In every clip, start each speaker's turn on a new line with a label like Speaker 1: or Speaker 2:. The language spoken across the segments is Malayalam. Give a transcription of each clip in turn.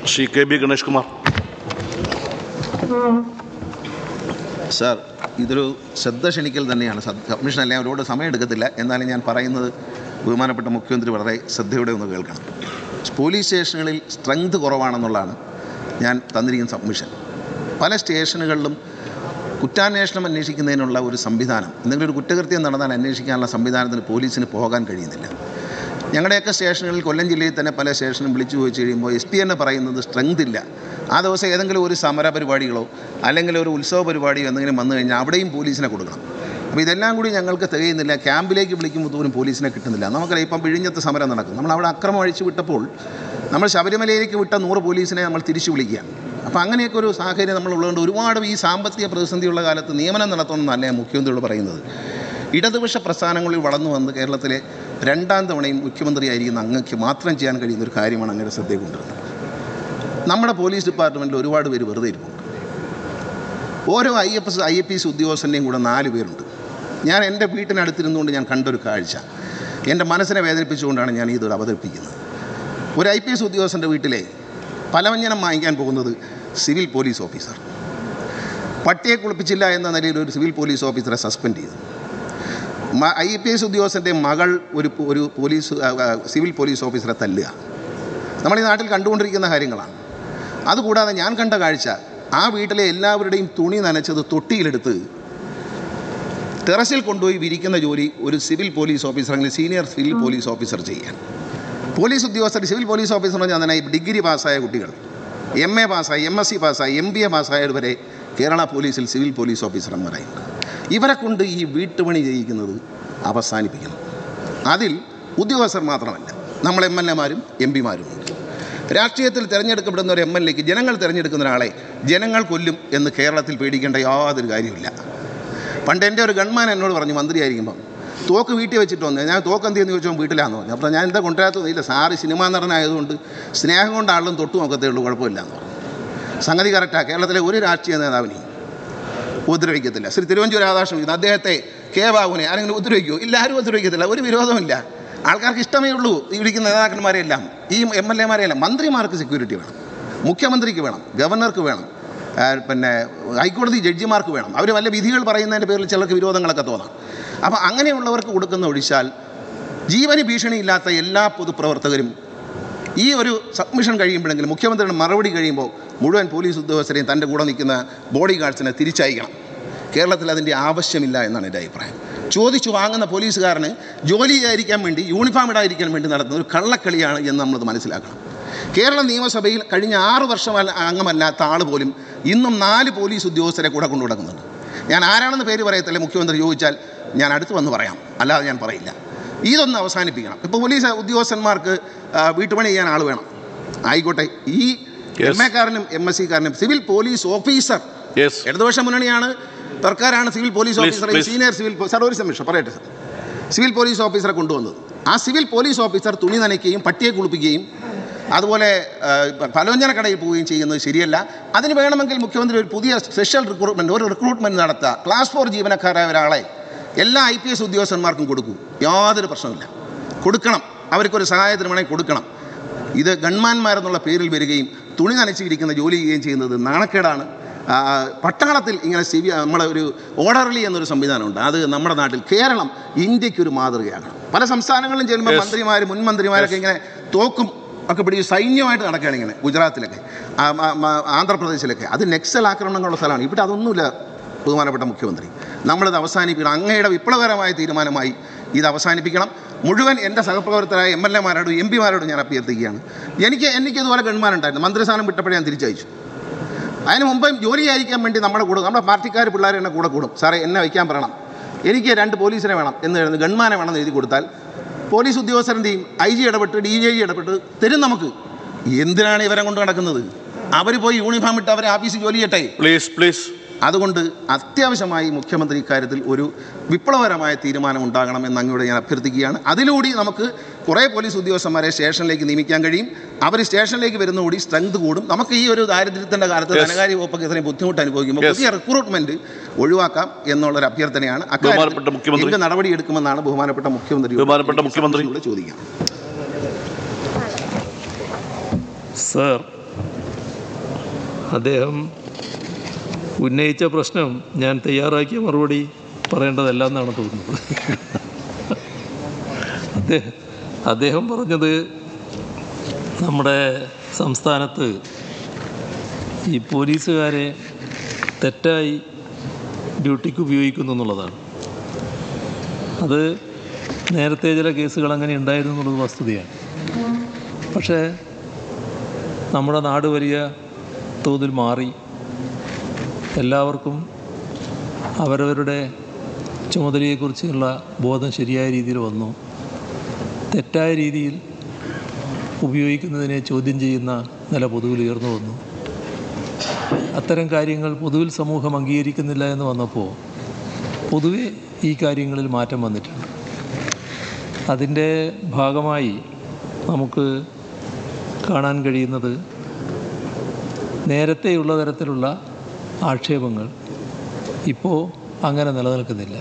Speaker 1: Shri K B Ganesh Kumar.
Speaker 2: Sir, ഇതൊരു ശ്രദ്ധ ക്ഷണിക്കൽ തന്നെയാണ്. സബ്മിഷൻ അല്ലേ, അവരോട് സമയം എടുക്കത്തില്ല. എന്നാലും ഞാൻ പറയുന്നത് ബഹുമാനപ്പെട്ട മുഖ്യമന്ത്രി വളരെ ശ്രദ്ധയോടെ ഒന്ന് കേൾക്കണം. പോലീസ് സ്റ്റേഷനുകളിൽ സ്ട്രെങ്ത് കുറവാണെന്നുള്ളതാണ് ഞാൻ തന്നിരിക്കുന്ന സബ്മിഷൻ. പല സ്റ്റേഷനുകളിലും കുറ്റാന്വേഷണം അന്വേഷിക്കുന്നതിനുള്ള ഒരു സംവിധാനം, എന്തെങ്കിലും ഒരു കുറ്റകൃത്യം നടന്നാൽ അന്വേഷിക്കാനുള്ള സംവിധാനത്തിന് പോലീസിന് പോകാൻ കഴിയുന്നില്ല. ഞങ്ങളുടെയൊക്കെ സ്റ്റേഷനുകളിൽ, കൊല്ലം ജില്ലയിൽ തന്നെ പല സ്റ്റേഷനും വിളിച്ചു ചോദിച്ചു കഴിയുമ്പോൾ എസ് പി തന്നെ പറയുന്നത് സ്ട്രെങ്ത് ഇല്ല. ആ ദിവസം ഏതെങ്കിലും ഒരു സമര പരിപാടികളോ അല്ലെങ്കിൽ ഒരു ഉത്സവ പരിപാടിയോ എന്തെങ്കിലും വന്നു കഴിഞ്ഞാൽ അവിടെയും പോലീസിനെ കൊടുക്കണം. അപ്പോൾ ഇതെല്ലാം കൂടി ഞങ്ങൾക്ക് തികയുന്നില്ല. ക്യാമ്പിലേക്ക് വിളിക്കുമ്പോൾ പോലും പോലീസിനെ കിട്ടുന്നില്ല. നമുക്കറിയാം, ഇപ്പം വിഴിഞ്ഞത്ത് സമരം നടക്കും. നമ്മൾ അവിടെ അക്രമം അഴിച്ചു വിട്ടപ്പോൾ നമ്മൾ ശബരിമലയിലേക്ക് വിട്ട 100 പോലീസിനെ നമ്മൾ തിരിച്ചു വിളിക്കുകയാണ്. അപ്പോൾ അങ്ങനെയൊക്കെ ഒരു സാഹചര്യം നമ്മളുള്ളതുകൊണ്ട് ഒരുപാട് ഈ സാമ്പത്തിക പ്രതിസന്ധിയുള്ള കാലത്ത് നിയമനം നടത്തണമെന്നല്ല മുഖ്യമന്ത്രിയോട് പറയുന്നത്. ഇടതുപക്ഷ പ്രസ്ഥാനങ്ങളിൽ വളർന്നു വന്ന് കേരളത്തിലെ 2ാം തവണയും മുഖ്യമന്ത്രിയായിരിക്കുന്ന അങ്ങക്ക് മാത്രം ചെയ്യാൻ കഴിയുന്ന ഒരു കാര്യമാണ് അങ്ങയുടെ ശ്രദ്ധയെ കൊണ്ടുവരുന്നത്. നമ്മുടെ പോലീസ് ഡിപ്പാർട്ട്മെൻറ്റിൽ ഒരുപാട് പേര് വെറുതെ ഇരിപ്പുണ്ട്. ഓരോ IAS ഉദ്യോഗസ്ഥൻ്റെയും കൂടെ 4 പേരുണ്ട്. ഞാൻ എൻ്റെ വീട്ടിനടുത്തിരുന്നുകൊണ്ട് ഞാൻ കണ്ടൊരു കാഴ്ച എൻ്റെ മനസ്സിനെ വേദനിപ്പിച്ചുകൊണ്ടാണ് ഞാൻ ഇതൊരു അവതരിപ്പിക്കുന്നത്. ഒരു IPS ഉദ്യോഗസ്ഥൻ്റെ വീട്ടിലെ പലവ്യഞ്ജനം വാങ്ങിക്കാൻ പോകുന്നത് സിവിൽ പോലീസ് ഓഫീസർ. പട്ടിയെ കുളിപ്പിച്ചില്ല എന്ന നിലയിൽ ഒരു സിവിൽ പോലീസ് ഓഫീസറെ സസ്പെൻഡ് ചെയ്തു. IPS ഉദ്യോഗസ്ഥൻ്റെ മകൾ ഒരു സിവിൽ പോലീസ് ഓഫീസറെ തല്ലുക. നമ്മൾ ഈ നാട്ടിൽ കണ്ടുകൊണ്ടിരിക്കുന്ന കാര്യങ്ങളാണ്. അതുകൂടാതെ ഞാൻ കണ്ട കാഴ്ച, ആ വീട്ടിലെ എല്ലാവരുടെയും തുണി നനച്ചത് തൊട്ടിയിലെടുത്ത് ടെറസിൽ കൊണ്ടുപോയി വിരിക്കുന്ന ജോലി ഒരു സിവിൽ പോലീസ് ഓഫീസർ അല്ലെങ്കിൽ സീനിയർ സിവിൽ പോലീസ് ഓഫീസർ ചെയ്യാൻ. പോലീസ് ഉദ്യോഗസ്ഥർ, സിവിൽ പോലീസ് ഓഫീസർ എന്ന് പറഞ്ഞാൽ തന്നെ ഡിഗ്രി പാസ്സായ കുട്ടികൾ, MA പാസ്സായി, MSc പാസ്സായി, MBA പാസ്സായവരെ കേരള പോലീസിൽ സിവിൽ പോലീസ് ഓഫീസർമാരായിട്ടുണ്ട്. ഇവരെ കൊണ്ട് ഈ വീട്ടുപണി ചെയ്യിക്കുന്നത് അവസാനിപ്പിക്കണം. അതിൽ ഉദ്യോഗസ്ഥർ മാത്രമല്ല, നമ്മൾ MLA-മാരും MP-മാരും ഉണ്ട്. രാഷ്ട്രീയത്തിൽ തിരഞ്ഞെടുക്കപ്പെടുന്ന ഒരു MLA-ക്ക് ജനങ്ങൾ തിരഞ്ഞെടുക്കുന്ന ഒരാളെ ജനങ്ങൾ കൊല്ലും എന്ന് കേരളത്തിൽ പേടിക്കേണ്ട യാതൊരു കാര്യമില്ല. പണ്ട് എൻ്റെ ഒരു ഗൺമാൻ എന്നോട് പറഞ്ഞു, മന്ത്രിയായിരിക്കുമ്പം തോക്ക് വീട്ടിൽ വെച്ചിട്ട് വന്നു. ഞാൻ തോക്ക് എന്ത് ചെയ്യുന്നു ചോദിച്ചാൽ വീട്ടിലാണെന്ന് പറഞ്ഞു. അപ്പോൾ ഞാൻ എന്താ കൊണ്ടുവരാത്തതില്ല, സാറ് സിനിമാ നടനായതുകൊണ്ട് സ്നേഹം കൊണ്ട് ആളും തൊട്ട് നോക്കത്തേ ഉള്ളൂ, കുഴപ്പമില്ല എന്ന് പറഞ്ഞു. സംഗതി കറക്റ്റാണ്. കേരളത്തിലെ ഒരു രാഷ്ട്രീയ നേതാവിനെയും ഉപദ്രവിക്കത്തില്ല. ശ്രീ തിരുവഞ്ചൂർ രാധാകൃഷ്ണൻ അദ്ദേഹത്തെ കെ ബാബുവിനെ ആരെങ്കിലും ഉപദ്രവിക്കുമോ? ഇല്ല, ആരും ഉപദ്രവിക്കത്തില്ല. ഒരു വിരോധമില്ല. ആൾക്കാർക്ക് ഇഷ്ടമേ ഉള്ളൂ ഈ വിളിക്കുന്ന നേതാക്കന്മാരെല്ലാം, ഈ MLA-മാരെയെല്ലാം. മന്ത്രിമാർക്ക് സെക്യൂരിറ്റി വേണം, മുഖ്യമന്ത്രിക്ക് വേണം, ഗവർണർക്ക് വേണം, പിന്നെ ഹൈക്കോടതി ജഡ്ജിമാർക്ക് വേണം. അവർ വല്ല വിധികൾ പറയുന്നതിൻ്റെ പേരിൽ ചിലർക്ക് വിരോധങ്ങളൊക്കെ തോന്നാം. അപ്പോൾ അങ്ങനെയുള്ളവർക്ക് കൊടുക്കുന്ന ഒഴിച്ചാൽ ജീവന് ഭീഷണിയില്ലാത്ത എല്ലാ പൊതുപ്രവർത്തകരും ഈ ഒരു സബ്മിഷൻ കഴിയുമ്പോഴെങ്കിലും മുഖ്യമന്ത്രിയുടെ മറുപടി കഴിയുമ്പോൾ മുഴുവൻ പോലീസ് ഉദ്യോഗസ്ഥരെയും തൻ്റെ കൂടെ നിൽക്കുന്ന ബോഡി ഗാർഡ്സിനെ തിരിച്ചയക്കണം. കേരളത്തിൽ അതിൻ്റെ ആവശ്യമില്ല എന്നാണ് എൻ്റെ അഭിപ്രായം. ചോദിച്ചു വാങ്ങുന്ന പോലീസുകാരന് ജോലി ചെയ്യാതിരിക്കാൻ വേണ്ടി, യൂണിഫോം ഇടാതിരിക്കാൻ വേണ്ടി നടത്തുന്ന ഒരു കള്ളക്കളിയാണ് എന്ന് നമ്മളത് മനസ്സിലാക്കണം. കേരള നിയമസഭയിൽ കഴിഞ്ഞ 6 വർഷം അംഗമല്ലാത്ത ആൾ പോലും ഇന്നും 4 പോലീസ് ഉദ്യോഗസ്ഥരെ കൂടെ കൊണ്ടു നടക്കുന്നുണ്ട്. ഞാൻ ആരാണെന്ന് പേര് പറയത്തില്ല, മുഖ്യമന്ത്രി ചോദിച്ചാൽ ഞാൻ അടുത്ത് വന്ന് പറയാം, അല്ലാതെ ഞാൻ പറയില്ല. ഇതൊന്ന് അവസാനിപ്പിക്കണം. ഇപ്പോൾ പോലീസ് ഉദ്യോഗസ്ഥന്മാർക്ക് വീട്ടുപണി ചെയ്യാൻ ആൾ വേണം, ആയിക്കോട്ടെ. ഈ MA-കാരനും MSc-കാരനും സിവിൽ പോലീസ് ഓഫീസർ, ഇടതുപക്ഷ മുന്നണിയാണ്, സർക്കാരാണ് civil police officer, senior civil sir ഒരു സംശയം പറയട്ടെ സാർ, സിവിൽ പോലീസ് ഓഫീസറെ കൊണ്ടുവന്നത്. ആ സിവിൽ പോലീസ് ഓഫീസർ തുണി നനയ്ക്കുകയും പട്ടിയെ കുളിപ്പിക്കുകയും അതുപോലെ പലവ്യഞ്ജന കടയിൽ പോവുകയും ചെയ്യുന്നത് ശരിയല്ല. അതിന് വേണമെങ്കിൽ മുഖ്യമന്ത്രി ഒരു പുതിയ സ്പെഷ്യൽ റിക്രൂട്ട്മെൻറ്റ് നടത്തുക. ക്ലാസ് 4 ജീവനക്കാരായ ഒരാളെ എല്ലാ IPS ഉദ്യോഗസ്ഥന്മാർക്കും കൊടുക്കൂ, യാതൊരു പ്രശ്നമില്ല, കൊടുക്കണം. അവർക്കൊരു സഹായത്തിന് വേണമെങ്കിൽ കൊടുക്കണം. ഇത് ഗൺമാന്മാരെന്നുള്ള പേരിൽ വരികയും തുണി നനച്ചിരിക്കുന്ന ജോലി ചെയ്യുകയും ചെയ്യുന്നത് നാണക്കേടാണ്. പട്ടാളത്തിൽ ഇങ്ങനെ നമ്മളെ ഒരു ഓർഡർലി എന്നൊരു സംവിധാനമുണ്ട്. അത് നമ്മുടെ നാട്ടിൽ, കേരളം ഇന്ത്യക്കൊരു മാതൃകയാണ്. പല സംസ്ഥാനങ്ങളിലും ചെല്ലുമ്പോൾ മന്ത്രിമാർ, മുൻ മന്ത്രിമാരൊക്കെ ഇങ്ങനെ തോക്കും ഒക്കെ പിടിച്ച് സൈന്യമായിട്ട് നടക്കുകയാണ് ഇങ്ങനെ. ഗുജറാത്തിലൊക്കെ, ആന്ധ്രാപ്രദേശിലൊക്കെ അത് നക്സൽ ആക്രമണങ്ങളുള്ള സ്ഥലമാണ്. ഇവിടെ അതൊന്നുമില്ല. ബഹുമാനപ്പെട്ട മുഖ്യമന്ത്രി, നമ്മളിത് അവസാനിപ്പിക്കണം. അങ്ങയുടെ വിപ്ലവകരമായ തീരുമാനമായി ഇത് അവസാനിപ്പിക്കണം. മുഴുവൻ എൻ്റെ സഹപ്രവർത്തകരായ MLA-മാരോടും MP-മാരോടും ഞാൻ അഭ്യർത്ഥിക്കുകയാണ്. എനിക്കിതുപോലെ ഗൺമാനുണ്ടായിരുന്നു. മന്ത്രിസ്ഥാനം വിട്ടപ്പോഴേ ഞാൻ തിരിച്ചയച്ചു. അതിന് മുമ്പ് ജോലി ചെയ്യാതിരിക്കാൻ വേണ്ടി നമ്മുടെ പാർട്ടിക്കാർ പിള്ളേർ എന്നെ കൂടെ കൂടും. സാറേ എന്നെ വയ്ക്കാൻ പറയണം, എനിക്ക് 2 പോലീസിനെ വേണം എന്ന് എഴുതുന്നത്, ഗൺമാനെ വേണമെന്ന് എഴുതി കൊടുത്താൽ പോലീസ് ഉദ്യോഗസ്ഥരെന്തെയും IG ഇടപെട്ട് DJI ഇടപെട്ട് തരും നമുക്ക്. എന്തിനാണ് ഇവരെ കൊണ്ട് നടക്കുന്നത്? അവർ പോയി യൂണിഫോം ഇട്ട് അവരെ ഓഫീസിൽ ജോലി ചെയ്യട്ടെ. പ്ലീസ്. അതുകൊണ്ട് അത്യാവശ്യമായി മുഖ്യമന്ത്രി ഇക്കാര്യത്തിൽ ഒരു വിപ്ലവകരമായ തീരുമാനം ഉണ്ടാകണമെന്ന് അങ്ങോട്ട് ഞാൻ അഭ്യർത്ഥിക്കുകയാണ്. അതിലൂടെ നമുക്ക് കുറേ പോലീസ് ഉദ്യോഗസ്ഥന്മാരെ സ്റ്റേഷനിലേക്ക് നിയമിക്കാൻ കഴിയും. അവർ സ്റ്റേഷനിലേക്ക് വരുന്നതോടെ സ്ട്രെങ്ത് കൂടും. നമുക്ക് ഈ ഒരു ദാരിദ്ര്യത്തിൻ്റെ കാലത്ത് ധനകാര്യ വകുപ്പൊക്കെ ഇത്രയും ബുദ്ധിമുട്ട് അനുഭവിക്കുമ്പോൾ പുതിയ റിക്രൂട്ട്മെൻറ്റ് ഒഴിവാക്കാം എന്നുള്ളൊരു അഭ്യർത്ഥനയാണ്. അക്കാര്യത്തിൽ നടപടി എടുക്കുമെന്നാണ് ബഹുമാനപ്പെട്ട മുഖ്യമന്ത്രി ചോദിക്കാം.
Speaker 3: സർ,
Speaker 1: അദ്ദേഹം ഉന്നയിച്ച പ്രശ്നം ഞാൻ തയ്യാറാക്കിയ മറുപടി പറയേണ്ടതല്ല എന്നാണ് തോന്നുന്നത്. അദ്ദേഹം പറഞ്ഞത് നമ്മുടെ സംസ്ഥാനത്ത് ഈ പോലീസുകാരെ തെറ്റായി ഡ്യൂട്ടിക്ക് ഉപയോഗിക്കുന്നു എന്നുള്ളതാണ്. അത് നേരത്തെ ചില കേസുകൾ അങ്ങനെ ഉണ്ടായിരുന്നു എന്നുള്ളത് വസ്തുതയാണ്. പക്ഷേ നമ്മുടെ നാട് വലിയ തോതിൽ മാറി. എല്ലാവർക്കും അവരവരുടെ ചുമതലയെക്കുറിച്ചുള്ള ബോധം ശരിയായ രീതിയിൽ വന്നു. തെറ്റായ രീതിയിൽ ഉപയോഗിക്കുന്നതിനെ ചോദ്യം ചെയ്യുന്ന നില പൊതുവിൽ ഉയർന്നു വന്നു. അത്തരം കാര്യങ്ങൾ പൊതുവിൽ സമൂഹം അംഗീകരിക്കുന്നില്ല എന്ന് വന്നപ്പോൾ പൊതുവെ ഈ കാര്യങ്ങളിൽ മാറ്റം വന്നിട്ടുണ്ട്. അതിൻ്റെ ഭാഗമായി നമുക്ക് കാണാൻ കഴിയുന്നത് നേരത്തെയുള്ള തരത്തിലുള്ള ആക്ഷേപങ്ങൾ ഇപ്പോൾ അങ്ങനെ നിലനിൽക്കുന്നില്ല.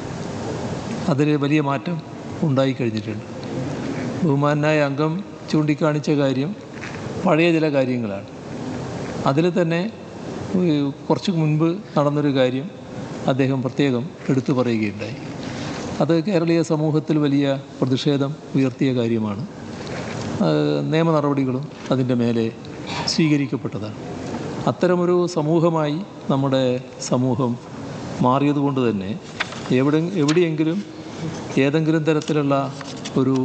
Speaker 1: അതിൽ വലിയ മാറ്റം ഉണ്ടായിക്കഴിഞ്ഞിട്ടുണ്ട്. ബഹുമാനായ അംഗം ചൂണ്ടിക്കാണിച്ച കാര്യം പഴയ ചില കാര്യങ്ങളാണ്. അതിൽ തന്നെ കുറച്ച് മുൻപ് നടന്നൊരു കാര്യം അദ്ദേഹം പ്രത്യേകം എടുത്തു പറയുകയുണ്ടായി. അത് കേരളീയ സമൂഹത്തിൽ വലിയ പ്രതിഷേധം ഉയർത്തിയ കാര്യമാണ്. നിയമ നടപടികളും അതിൻ്റെ മേലെ സ്വീകരിക്കപ്പെട്ടതാണ്. അത്തരമൊരു സമൂഹമായി നമ്മുടെ സമൂഹം മാറിയതുകൊണ്ട് തന്നെ എവിടെയെങ്കിലും ഏതെങ്കിലും തരത്തിലുള്ള ഒരു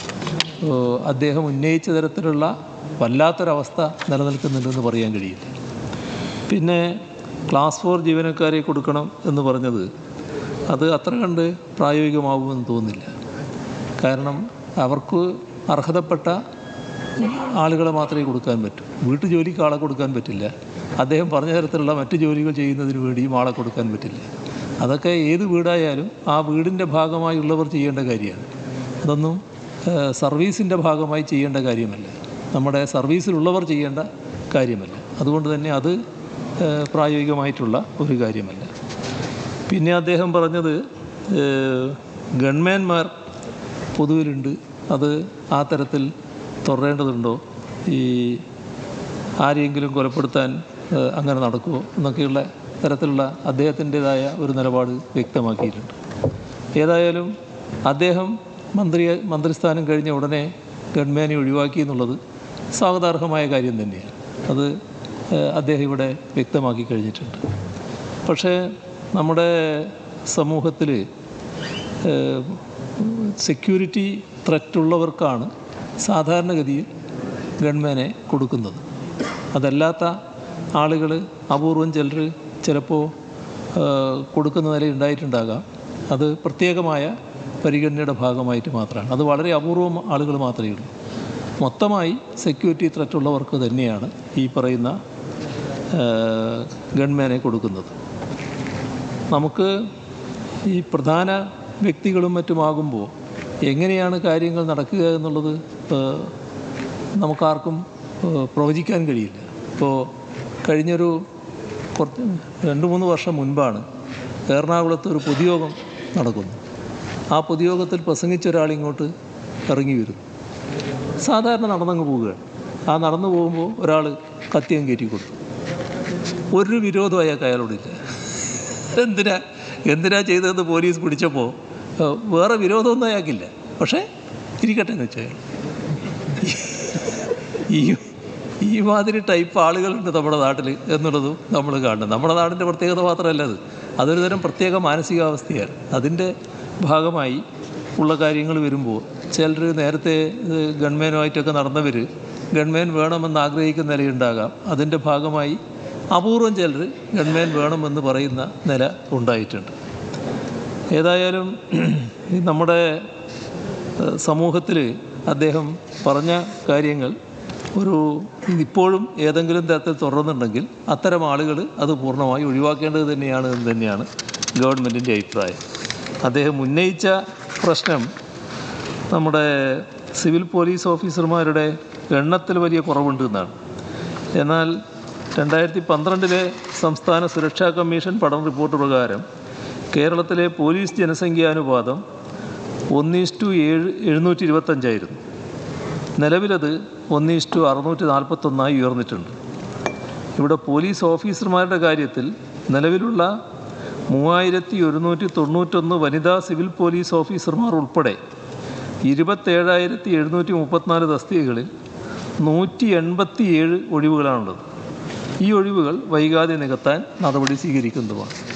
Speaker 1: അദ്ദേഹം ഉന്നയിച്ച തരത്തിലുള്ള വല്ലാത്തൊരവസ്ഥ നിലനിൽക്കുന്നുണ്ടെന്ന് പറയാൻ കഴിയില്ല. പിന്നെ ക്ലാസ് 4 ജീവനക്കാരെ കൊടുക്കണം എന്ന് പറഞ്ഞത് അത് അത്ര കണ്ട് പ്രായോഗികമാവുമെന്ന് തോന്നുന്നില്ല. കാരണം അവർക്ക് അർഹതപ്പെട്ട ആളുകളെ മാത്രമേ കൊടുക്കാൻ പറ്റൂ. വീട്ടുജോലിക്ക് ആളെ കൊടുക്കാൻ പറ്റില്ല. അദ്ദേഹം പറഞ്ഞ തരത്തിലുള്ള മറ്റ് ജോലികൾ ചെയ്യുന്നതിന് വേണ്ടിയും ആളെ കൊടുക്കാൻ പറ്റില്ല. അതൊക്കെ ഏത് വീടായാലും ആ വീടിൻ്റെ ഭാഗമായുള്ളവർ ചെയ്യേണ്ട കാര്യമാണ്. അതൊന്നും സർവീസിൻ്റെ ഭാഗമായി ചെയ്യേണ്ട കാര്യമല്ല. നമ്മുടെ സർവീസിലുള്ളവർ ചെയ്യേണ്ട കാര്യമല്ല. അതുകൊണ്ട് തന്നെ അത് പ്രായോഗികമായിട്ടുള്ള ഒരു കാര്യമല്ല. പിന്നെ അദ്ദേഹം പറഞ്ഞത് ഗൺമാൻമാർ പൊതുവിലുണ്ട്, അത് ആ തരത്തിൽ തുടരേണ്ടതുണ്ടോ, ഈ ആരെയെങ്കിലും കൊലപ്പെടുത്താൻ അങ്ങനെ നടക്കുമോ എന്നൊക്കെയുള്ള തരത്തിലുള്ള അദ്ദേഹത്തിൻ്റെതായ ഒരു നിലപാട് വ്യക്തമാക്കിയിട്ടുണ്ട്. ഏതായാലും അദ്ദേഹം മന്ത്രിസ്ഥാനം കഴിഞ്ഞ ഉടനെ ഗൺമാനെ ഒഴിവാക്കി എന്നുള്ളത് സ്വാഗതാർഹമായ കാര്യം തന്നെയാണ്. അത് അദ്ദേഹം ഇവിടെ വ്യക്തമാക്കി കഴിഞ്ഞിട്ടുണ്ട്. പക്ഷേ നമ്മുടെ സമൂഹത്തിൽ സെക്യൂരിറ്റി ത്രെറ്റുള്ളവർക്കാണ് സാധാരണഗതിയിൽ ഗൺമാനെ കൊടുക്കുന്നത്. അതല്ലാത്ത ആളുകൾ അപൂർവം ചിലപ്പോൾ കൊടുക്കുന്ന നിലയുണ്ടായിട്ടുണ്ടാകാം. അത് പ്രത്യേകമായ പരിഗണനയുടെ ഭാഗമായിട്ട് മാത്രമാണ്. അത് വളരെ അപൂർവം ആളുകൾ മാത്രമേ ഉള്ളൂ. മൊത്തമായി സെക്യൂരിറ്റി ത്രെറ്റുള്ളവർക്ക് തന്നെയാണ് ഈ പറയുന്ന ഗൺമാനെ കൊടുക്കുന്നത്. നമുക്ക് ഈ പ്രധാന വ്യക്തികളും മറ്റുമാകുമ്പോൾ എങ്ങനെയാണ് കാര്യങ്ങൾ നടക്കുക എന്നുള്ളത് നമുക്കാർക്കും പ്രവചിക്കാൻ കഴിയില്ല. ഇപ്പോൾ കഴിഞ്ഞൊരു 2-3 വർഷം മുൻപാണ് എറണാകുളത്ത് ഒരു പൊതുയോഗം നടക്കുന്നു. ആ പൊതുയോഗത്തിൽ പ്രസംഗിച്ച ഒരാളിങ്ങോട്ട് ഇറങ്ങി വരുന്നു. സാധാരണ നടന്നങ്ങ് പോവുകയാണ്. ആ നടന്നു പോകുമ്പോൾ ഒരാൾ കത്തിയം കയറ്റി കൊടുത്തു. ഒരു വിരോധം അയാളോടില്ല. എന്തിനാ ചെയ്തതെന്ന് പോലീസ് പിടിച്ചപ്പോൾ വേറെ വിരോധമൊന്നും അയാൾക്കില്ല. പക്ഷേ ഇരിക്കട്ടെ എന്ന് വെച്ചാൽ ഈ മാതിരി ടൈപ്പ് ആളുകളുണ്ട് നമ്മുടെ നാട്ടിൽ എന്നുള്ളതും നമ്മൾ കാണണം. നമ്മുടെ നാടിൻ്റെ പ്രത്യേകത മാത്രമല്ല അതൊരു തരം പ്രത്യേക മാനസികാവസ്ഥയാണ്. അതിൻ്റെ ഭാഗമായി ഉള്ള കാര്യങ്ങൾ വരുമ്പോൾ ചിലർ നേരത്തെ ഗൺമാനുമായിട്ടൊക്കെ നടന്നവർ ഗൺമാൻ വേണമെന്ന് ആഗ്രഹിക്കുന്ന നിലയുണ്ടാകാം. അതിൻ്റെ ഭാഗമായി അപൂർവം ചിലർ ഗൺമാൻ വേണമെന്ന് പറയുന്ന നില ഉണ്ടായിട്ടുണ്ട്. ഏതായാലും നമ്മുടെ സമൂഹത്തിൽ അദ്ദേഹം പറഞ്ഞ കാര്യങ്ങൾ ഇപ്പോഴും ഏതെങ്കിലും തരത്തിൽ തുടരുന്നുണ്ടെങ്കിൽ അത്തരം ആളുകൾ അത് പൂർണ്ണമായി ഒഴിവാക്കേണ്ടത് തന്നെയാണ് എന്ന് തന്നെയാണ് ഗവൺമെൻറ്റിൻ്റെ അഭിപ്രായം. അദ്ദേഹം ഉന്നയിച്ച പ്രശ്നം നമ്മുടെ സിവിൽ പോലീസ് ഓഫീസർമാരുടെ എണ്ണത്തിൽ വലിയ കുറവുണ്ട് എന്നാണ്. എന്നാൽ 2012 സംസ്ഥാന സുരക്ഷാ കമ്മീഷൻ പഠന റിപ്പോർട്ട് പ്രകാരം കേരളത്തിലെ പോലീസ് ജനസംഖ്യാനുപാതം 1:725 നിലവിലത് 1:641 ഉയർന്നിട്ടുണ്ട്. ഇവിടെ പോലീസ് ഓഫീസർമാരുടെ കാര്യത്തിൽ നിലവിലുള്ള 3191 വനിതാ സിവിൽ പോലീസ് ഓഫീസർമാർ ഉൾപ്പെടെ 27,734 തസ്തികകളിൽ 187 ഒഴിവുകളാണുള്ളത്. ഈ ഒഴിവുകൾ വൈകാതെ നികത്താൻ നടപടി സ്വീകരിക്കുന്നതുമാണ്.